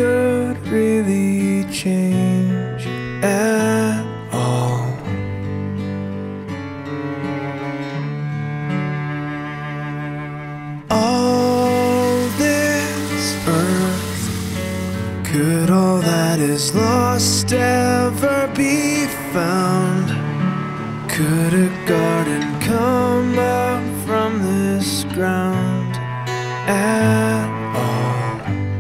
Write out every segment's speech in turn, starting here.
could really change at all. All this earth, could all that is lost ever be found? Could a garden come out from this ground at all?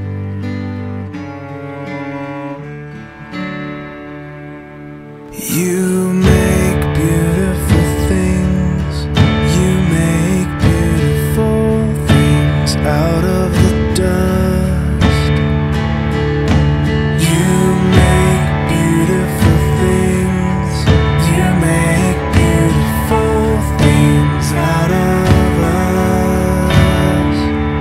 You make beautiful things, you make beautiful things out of the dust. You make beautiful things, you make beautiful things out of us.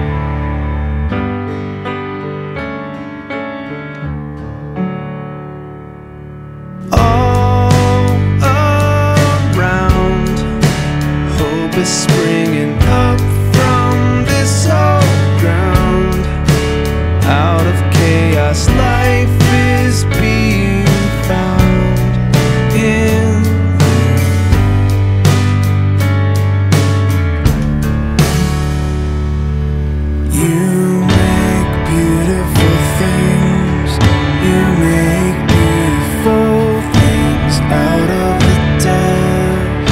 All around, hope is springing up from this old ground. Out of chaos, life is being found in you. You make beautiful things, you make beautiful things out of the dust.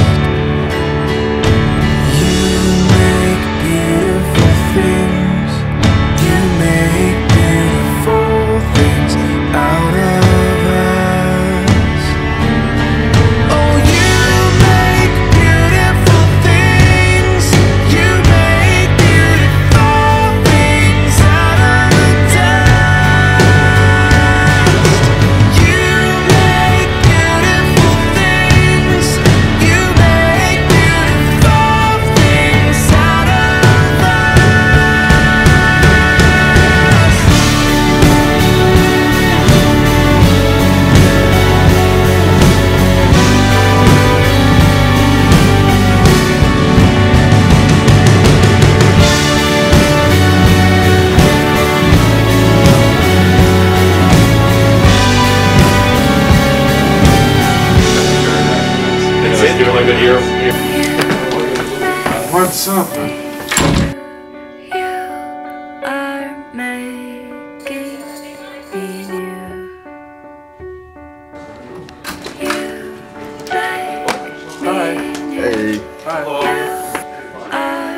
You make beautiful things, you make beautiful things out of us. Oh, you make beautiful things, you make beautiful things out of the dust. You make beautiful things, you make beautiful things out of Anyways, doing like a year. What's up? You are making me new. You make me new. Hey. You are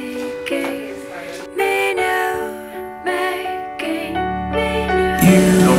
making me new. Making me new. You